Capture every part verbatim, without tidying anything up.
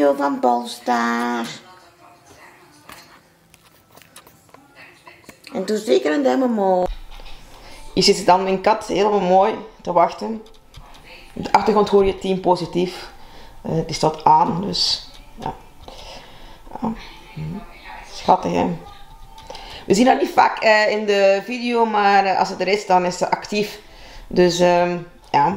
video van Polestar. En doe zeker een duim omhoog. Hier zit dan mijn kat helemaal mooi te wachten. Op de achtergrond hoor je team positief. Uh, die staat aan, dus ja. ja. Schattig, hè. We zien haar niet vaak uh, in de video, maar uh, als ze er is, dan is ze actief. Dus um, ja.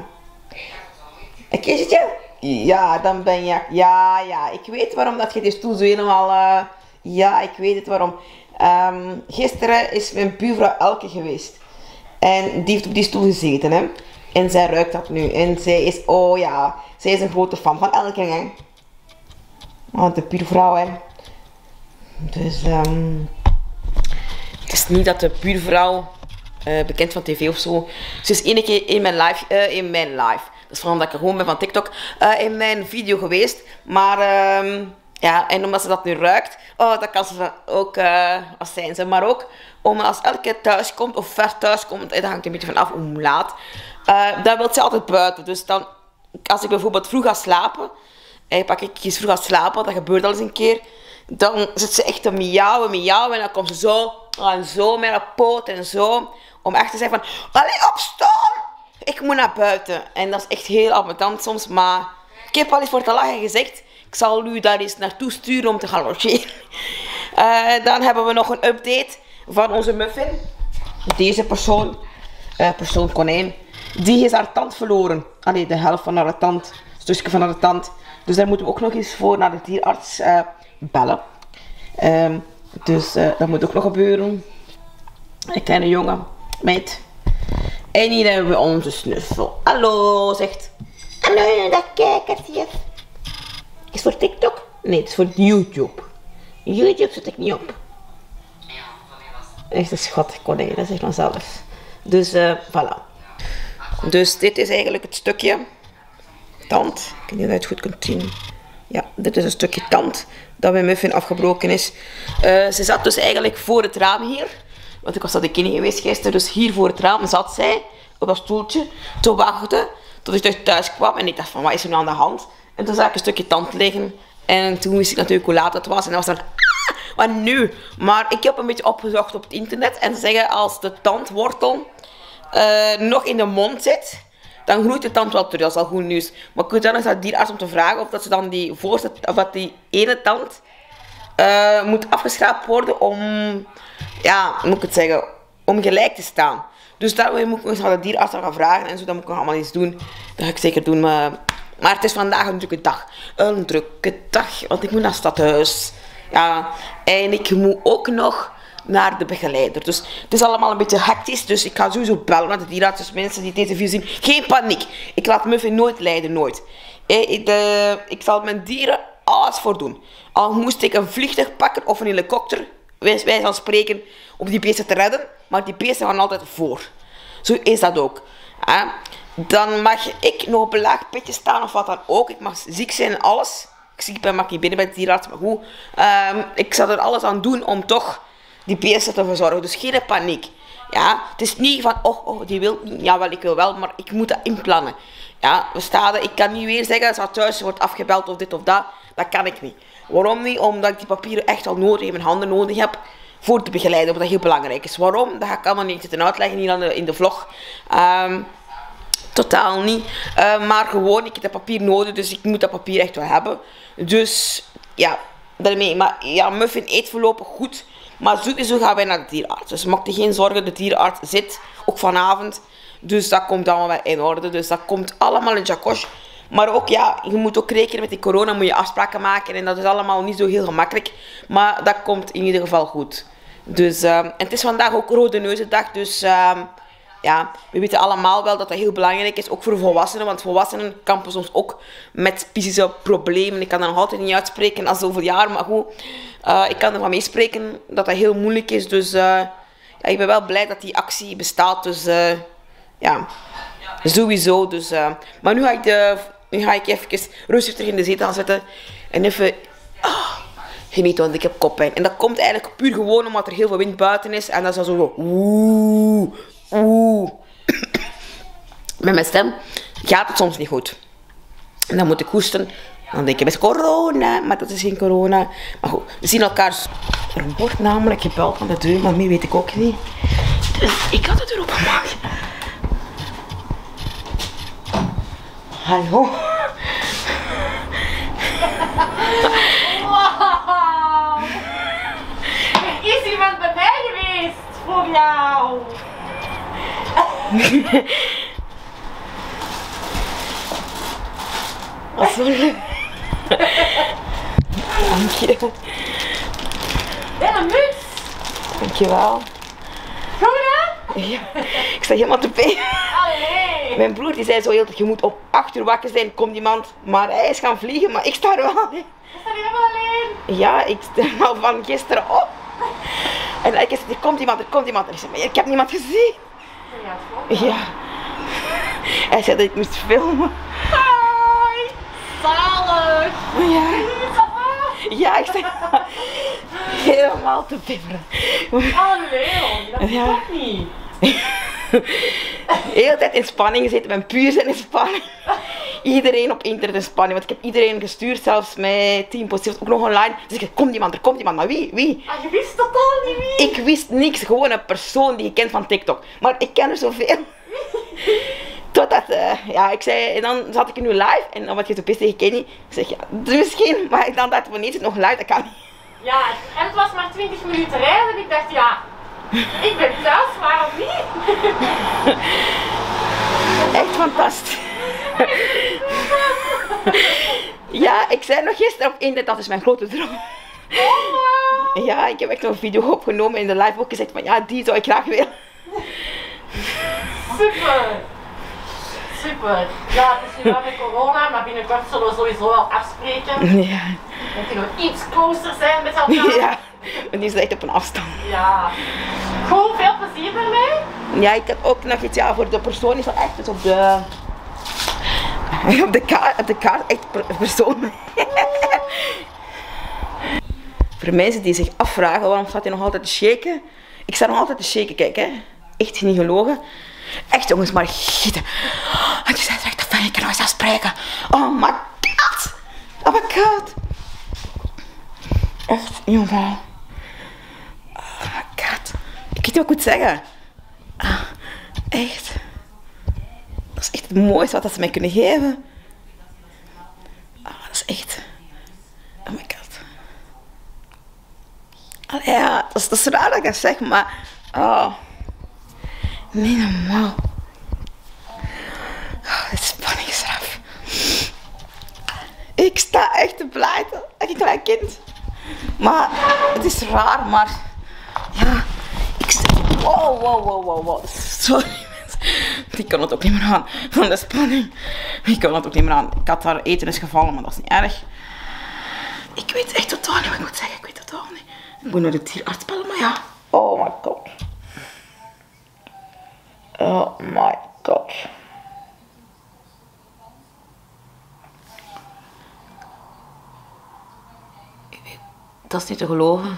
Ik is het je? Ja, dan ben je. Ja, ja. Ik weet waarom dat je die stoel zo helemaal. Uh, ja, ik weet het waarom. Um, gisteren is mijn buurvrouw Elke geweest. En die heeft op die stoel gezeten, hè. En zij ruikt dat nu. En zij is, oh ja, zij is een grote fan van Elke, hè. Want de buurvrouw, hè. Dus, um, het is niet dat de buurvrouw, uh, bekend van tv of zo. Ze is één keer in mijn live, uh, in mijn live. Dat is vooral omdat ik er gewoon ben van TikTok, uh, in mijn video geweest. Maar, um, ja, en omdat ze dat nu ruikt, oh, dat kan ze ook, uh, als zijn ze. Maar ook, om als elke thuis komt, of ver thuis komt, dat hangt een beetje vanaf hoe laat. Uh, dan wil ze altijd buiten. Dus dan, als ik bijvoorbeeld vroeg ga slapen, eh, pak ik eens vroeg ga slapen, dat gebeurt al eens een keer. Dan zit ze echt te miauwen, miauwen. En dan komt ze zo en zo met haar poot en zo. Om echt te zeggen van, allee, opstaan! Ik moet naar buiten. En dat is echt heel ambetant soms. Maar ik heb al eens voor te lachen gezegd. Ik zal u daar eens naartoe sturen om te gaan logeren. Uh, dan hebben we nog een update van onze muffin. Deze persoon, uh, persoon konijn, die is haar tand verloren. Allee, de helft van haar tand. Een stukje van haar tand. Dus daar moeten we ook nog eens voor naar de dierarts uh, bellen. Um, dus uh, dat moet ook nog gebeuren. Een kleine jongen, meid. En hier hebben we onze snuffel. Hallo, zegt. Hallo, dat kijkertje. Is voor TikTok? Nee, het is voor YouTube. YouTube zet ik niet op. Echt een schattig konijn, dat zegt vanzelf. Dus, uh, voilà. Dus dit is eigenlijk het stukje tand. Ik weet niet of je het goed kunt zien. Ja, dit is een stukje tand dat bij Muffin afgebroken is. Uh, ze zat dus eigenlijk voor het raam hier. Want ik was dat de kinderen geweest gisteren. Dus hier voor het raam zat zij op dat stoeltje te wachten tot ik thuis kwam. En ik dacht van, wat is er nou aan de hand? En toen zag ik een stukje tand liggen. En toen wist ik natuurlijk hoe laat het was. En dan was dan, ah, wat nu? Maar ik heb een beetje opgezocht op het internet. En ze zeggen, als de tandwortel uh, nog in de mond zit, dan groeit de tand wel terug. Dat is al goed nieuws. Maar ik moet dan eens naar de dierarts om te vragen of dat ze dan die voorste, of dat die ene tand uh, moet afgeschraapt worden om, ja, moet ik het zeggen, om gelijk te staan. Dus daarom moet ik eens naar de dierarts gaan vragen en zo. Dat moet ik nog allemaal eens doen. Dat ga ik zeker doen. Maar, maar het is vandaag een drukke dag. Een drukke dag, want ik moet naar het stadhuis. Ja, en ik moet ook nog naar de begeleider. Dus het is allemaal een beetje hectisch. Dus ik ga sowieso bellen naar de dierarts. Dus mensen die deze video zien, geen paniek. Ik laat Muffin nooit lijden, nooit. Ik, de, ik zal mijn dieren alles voor doen. Al moest ik een vliegtuig pakken of een helikopter, wij, wij zal spreken, om die beesten te redden. Maar die beesten gaan altijd voor. Zo is dat ook. Ja. Dan mag ik nog op een laag pitje staan of wat dan ook. Ik mag ziek zijn en alles. Ik ziek ben, mag niet binnen bij de dierarts, maar goed. Um, ik zal er alles aan doen om toch die beesten te verzorgen. Dus geen paniek. Ja, het is niet van, oh, oh, die wil niet. Jawel, ik wil wel, maar ik moet dat inplannen. Ja, we staan er. Ik kan niet weer zeggen, als thuis wordt afgebeld of dit of dat. Dat kan ik niet. Waarom niet? Omdat ik die papieren echt al nodig in mijn handen nodig heb voor te begeleiden, omdat dat heel belangrijk is. Waarom? Dat ga ik allemaal niet zitten uitleggen hier aan de, in de vlog. Um, totaal niet. Uh, maar gewoon, ik heb dat papier nodig, dus ik moet dat papier echt wel hebben. Dus, ja, daarmee. Maar ja, Muffin eet voorlopig goed. Maar sowieso gaan wij naar de dierarts. Dus maak je geen zorgen, de dierarts zit ook vanavond. Dus dat komt allemaal wel in orde. Dus dat komt allemaal in Jacosh. Maar ook, ja, je moet ook rekenen met die corona, moet je afspraken maken. En dat is allemaal niet zo heel gemakkelijk. Maar dat komt in ieder geval goed. Dus, uh, en het is vandaag ook Rode Neuzendag. Dus, uh, ja, we weten allemaal wel dat dat heel belangrijk is. Ook voor volwassenen. Want volwassenen kampen soms ook met psychische problemen. Ik kan dat nog altijd niet uitspreken als zoveel jaar. Maar goed, uh, ik kan ervan meespreken dat dat heel moeilijk is. Dus, uh, ja, ik ben wel blij dat die actie bestaat. Dus, uh, ja, sowieso. Dus, uh, maar nu ga ik de... Nu ga ik even rustig terug in de zetel gaan zitten en even ah, genieten, want ik heb koppijn. En dat komt eigenlijk puur gewoon omdat er heel veel wind buiten is. En dat is dan zo oeh, oeh. Met mijn stem gaat het soms niet goed. En dan moet ik hoesten Dan denk je, het is corona, maar dat is geen corona. Maar goed, we zien elkaar. Er wordt namelijk gebeld aan de deur, maar meer weet ik ook niet. Dus ik had de deur opengemaakt. Hallo. Wauw. Er is iemand bij mij geweest voor jou. Dat is zo leuk. Dank je. En een muts. Dankjewel. Goed hè? Ja, ik sta helemaal te pijn. Allee. Mijn broer die zei zo heel dat je moet op acht uur wakker zijn, komt iemand. Maar hij is gaan vliegen, maar ik sta er wel. Is dat helemaal alleen? Ja, ik sta al van gisteren op. En ik zei, er komt iemand, er komt iemand. En ik zei, maar ik heb niemand gezien. Ja. Hij zei dat ik moest filmen. Hoi. Zalig. Ja. Ja, ik sta helemaal te bibberen. Allee, dat is Ja. toch niet. De hele tijd in spanning zitten, mijn puur zijn in spanning. Iedereen op internet in spanning, want ik heb iedereen gestuurd, zelfs mijn team positief, ook nog online. Dus ik zei, komt iemand, er komt iemand, maar wie? Wie? Ah, je wist totaal niet wie. Ik wist niks, gewoon een persoon die je kent van TikTok. Maar ik ken er zoveel. Totdat, uh, ja, ik zei, en dan zat ik nu live en dan wat je zo best tegen Kenny. Ik zeg, ja, misschien, maar dan dacht ik, wanneer is het nog live, dat kan niet. Ja, en het was maar twintig minuten rijden en ik dacht, ja, ik ben thuis, waarom niet? Echt fantastisch. Ja, ik zei nog gisteren op internet, dat is mijn grote droom. Oh, Ja, ik heb echt nog een video opgenomen en in de live ook gezegd van ja, die zou ik graag willen. super. Super. Ja, het is nu wel met corona, maar binnenkort zullen we sowieso wel afspreken. Ja. Dan kunnen we iets closer zijn met elkaar. Ja, want die is echt op een afstand. Ja. Goed, veel plezier ermee. Ja, ik heb ook nog iets, ja, voor de persoon is dat echt dus op de... Op de kaart, op de kaart echt per persoon. Voor mensen die zich afvragen waarom staat hij nog altijd te shaken. Ik sta nog altijd te shaken, kijk hè. Echt niet gelogen. Echt jongens, maar gieten. Want je bent echt te fijn, ik kan nog eens afspreken. Oh my god. Oh my god. Echt, jongen. Oh my god. Ik weet niet wat ik moet zeggen. Ah, echt. Dat is echt het mooiste wat ze mij kunnen geven. Ah, dat is echt... Oh my god. Allee, ja, dat is, dat is raar dat ik dat zeg, maar... Oh. Niet normaal. Oh, de spanning is eraf. Ik sta echt te blijten. Echt een klein kind. Maar het is raar, maar... Ja, ik sta... Wow, wow, wow, wow, wow. Sorry. Ik kan het ook niet meer aan van de spanning. Ik kan het ook niet meer aan. Ik had haar eten is gevallen, maar dat is niet erg. Ik weet echt totaal niet wat ik moet zeggen. Ik weet totaal niet. Ik moet naar de dierarts bellen, maar ja. Oh my god. Oh my god. Dat is niet te geloven.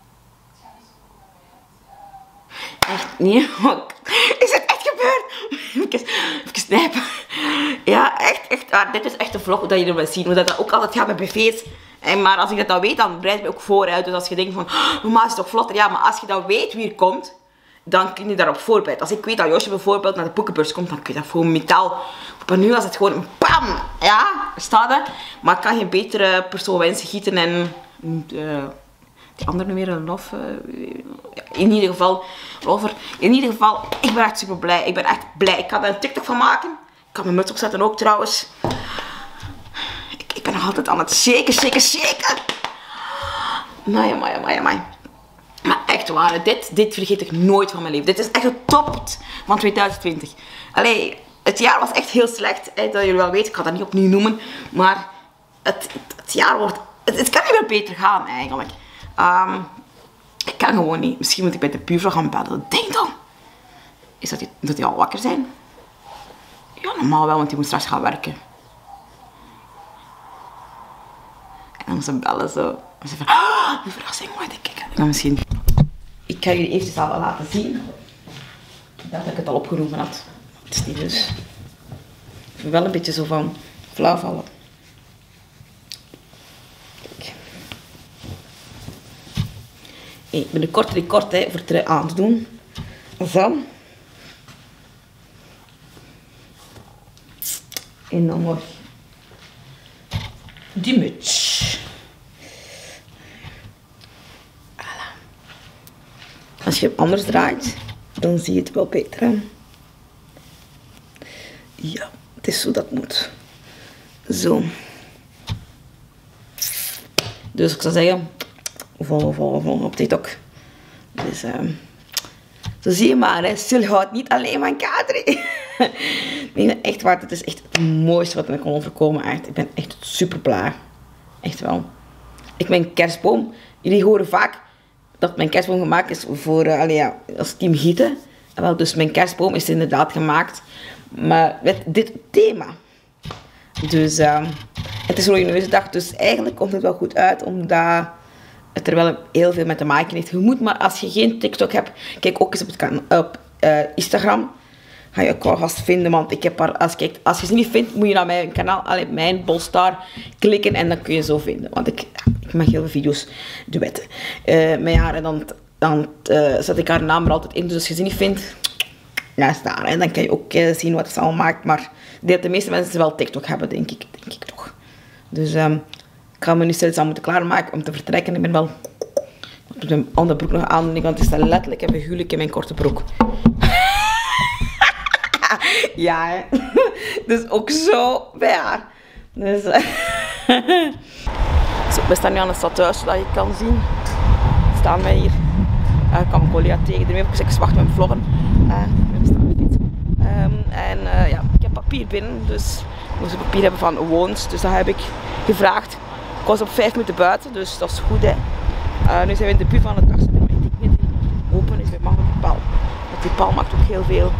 Echt niet. Is het echt gebeurd? Even, even snijpen. Ja, echt, echt. Ah, dit is echt een vlog dat je er wil zien. Hoe dat, dat ook altijd gaat met buffets. En maar als ik dat dan weet, dan bereid ik me ook vooruit. Dus als je denkt van, normaal is het toch vlotter. Ja, maar als je dan weet wie er komt, dan kun je daarop voorbereiden. Als ik weet dat Josje bijvoorbeeld naar de boekenbeurs komt, dan kun je dat gewoon metaal. Maar nu was het gewoon bam. Ja, staat er. Maar ik kan geen betere persoon wensen gieten en... Uh, die andere nu weer een lof. Uh, in ieder geval, lover. In ieder geval, ik ben echt super blij. Ik ben echt blij. Ik ga er een TikTok van maken. Ik kan mijn muts opzetten ook trouwens. Ik, ik ben nog altijd aan het shaken, shaken, shaken. Maya, maya, maya, maya. Maar echt waar, dit, dit vergeet ik nooit van mijn leven. Dit is echt het top van twintig twintig. Allee, het jaar was echt heel slecht. Hè, dat jullie wel weten, ik ga dat niet opnieuw noemen. Maar het, het, het jaar wordt... Het, het kan niet meer beter gaan eigenlijk. Um, ik kan gewoon niet. Misschien moet ik bij de buurvrouw gaan bellen. Denk dan. Is dat die, dat die al wakker zijn? Ja, normaal wel, want die moet straks gaan werken. En dan ze bellen zo. En ze van, ah, een verrassing, wat denk ik. Dan misschien... Ik ga jullie eventjes al laten zien. Ik dacht dat ik het al opgenomen had. Het is niet dus. Ik ben wel een beetje zo van flauw vallen. hey, binnenkort record hè, voor het aan te doen. Zo. En dan nog die muts. Voilà. Als je hem anders draait, dan zie je het wel beter. Hè? Ja, het is zo dat het moet. Zo. Dus ik zou zeggen, volgen, volgen, volgen op TikTok. Dus, uh, zo zie je maar, hè. Sil houdt niet alleen van K drie. Nee, echt waar, het is echt het mooiste wat me kon overkomen. Echt. Ik ben echt super blij. Echt wel. Ik mijn kerstboom, jullie horen vaak dat mijn kerstboom gemaakt is voor, uh, allee, ja, als team gieten. En wel, dus mijn kerstboom is inderdaad gemaakt, maar met dit thema. Dus uh, het is Rode Neuzendag, dus eigenlijk komt het wel goed uit, omdat het er wel heel veel met te maken heeft. Je moet maar, als je geen TikTok hebt, kijk ook eens op, het kan, op uh, Instagram. Ga je ook wel vast vinden, want ik heb haar, als, kijk, als je ze niet vindt, moet je naar mijn kanaal, allee, mijn Bolstar, klikken en dan kun je zo vinden. Want ik, ik maak heel veel video's, duetten. Uh, met haar en dan, dan uh, zet ik haar naam er altijd in, dus als je ze niet vindt, ja, is daar. En dan kan je ook uh, zien wat ze allemaal maakt, maar de meeste mensen wel TikTok hebben, denk ik, denk ik toch. Dus um, ik ga me nu steeds aan moeten klaarmaken om te vertrekken. Ik ben wel, ik doe mijn andere broek nog aan, want het is letterlijk en figuurlijk in mijn korte broek. Ja, hè. Dus ook zo bij haar. Dus, uh, zo, we staan nu aan het stadhuis, zodat je kan zien. Staan wij hier. Uh, ik kan mijn collega tegen. Daarmee heb ik gezegd, wacht met mijn vloggen. Uh, we staan weer niet. Um, en uh, ja, ik heb papier binnen, dus ik moest papier hebben van woons. Dus dat heb ik gevraagd. Ik was op vijf minuten buiten, dus dat is goed, hè. Uh, nu zijn we in de buurt van het dagcentrum. Ik denk niet dat die open is bij Magnum Paal. Want die paal maakt ook heel veel.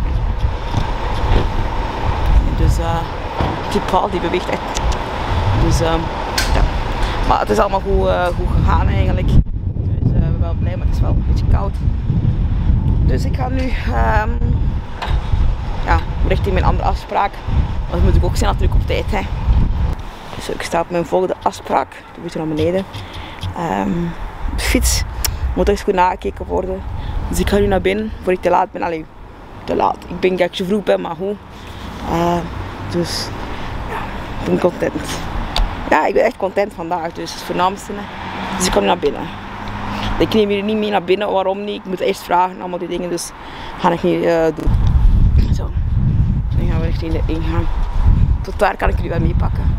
Dus uh, die paal die beweegt echt. Dus uh, ja. Maar het is allemaal goed, uh, goed gegaan eigenlijk. Dus uh, ik ben wel blij, maar het is wel een beetje koud. Dus ik ga nu um, ja, richting mijn andere afspraak. Want dat moet ik ook zijn natuurlijk op tijd. Hè. Dus ik sta op mijn volgende afspraak. Die moet naar beneden. Um, de fiets moet eens goed nagekeken worden. Dus ik ga nu naar binnen voor ik te laat ben. Allee, te laat. Ik ben dat ik zo vroeg ben, maar hoe? Uh, dus ja, ik ben content. Ja, ik ben echt content vandaag, dus het is het voornaamste. Hè. Dus ik ga nu naar binnen. Ik neem hier niet mee naar binnen, waarom niet? Ik moet eerst vragen, allemaal die dingen, dus ga ik niet uh, doen. Zo, dan gaan we richting de ingang. Tot daar kan ik jullie wel meepakken.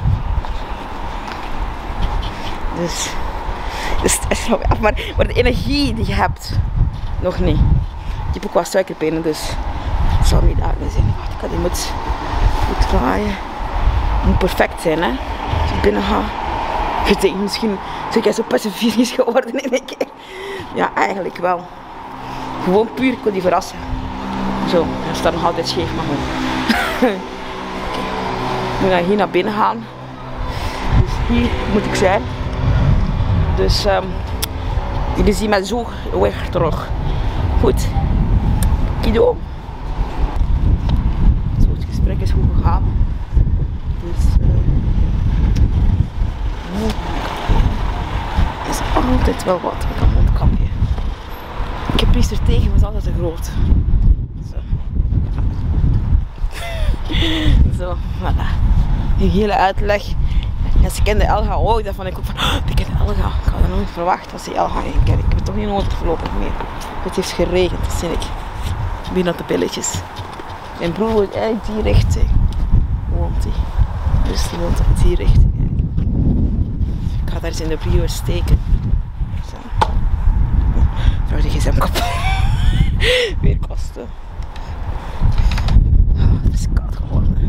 Dus, dus het is nog af, maar, maar de energie die je hebt, nog niet. Ik heb ook wat suikerpinnen, dus het zal niet daarmee zijn. Wacht, ik ga die moet, moet draaien. Het moet perfect zijn, hè. Als ik binnen ga. Je denkt misschien, zou jij zo pacifistisch geworden in een keer? Ja, eigenlijk wel. Gewoon puur, ik wil die verrassen. Zo, hij staat nog altijd scheef, maar goed. Okay. Ik moet dan hier naar binnen gaan. Dus hier moet ik zijn. Dus um, jullie zien mij zo weer terug. Goed. Kido. Zo, het gesprek is goed gegaan. Dus uh, er is altijd wel wat met een mondkapje. Ik heb priester tegen, maar het is altijd te groot. Zo. Zo, voilà. Een hele uitleg. En ze kende Elga ook, dat vond ik ook van, oh, ik ken Elga. Ik had er nooit verwacht dat ze Elga ging kennen. Ik heb het toch niet nodig voorlopig meer. Het heeft geregend, dat zie ik. Binnen op de pilletjes. Mijn broer woont eigenlijk die richting. Woont hij. Dus die woont op die richting. Ik ga daar eens in de prio steken. Zo. Trouw die gsm kapot. Weer kosten. Oh, het is koud geworden.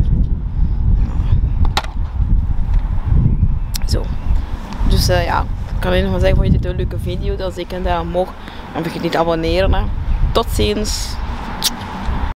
Zo. Dus uh, ja, ik kan alleen nog maar zeggen, vond je dit een leuke video? Dan zeker dat omhoog. En vergeet niet te abonneren. Hè. Tot ziens.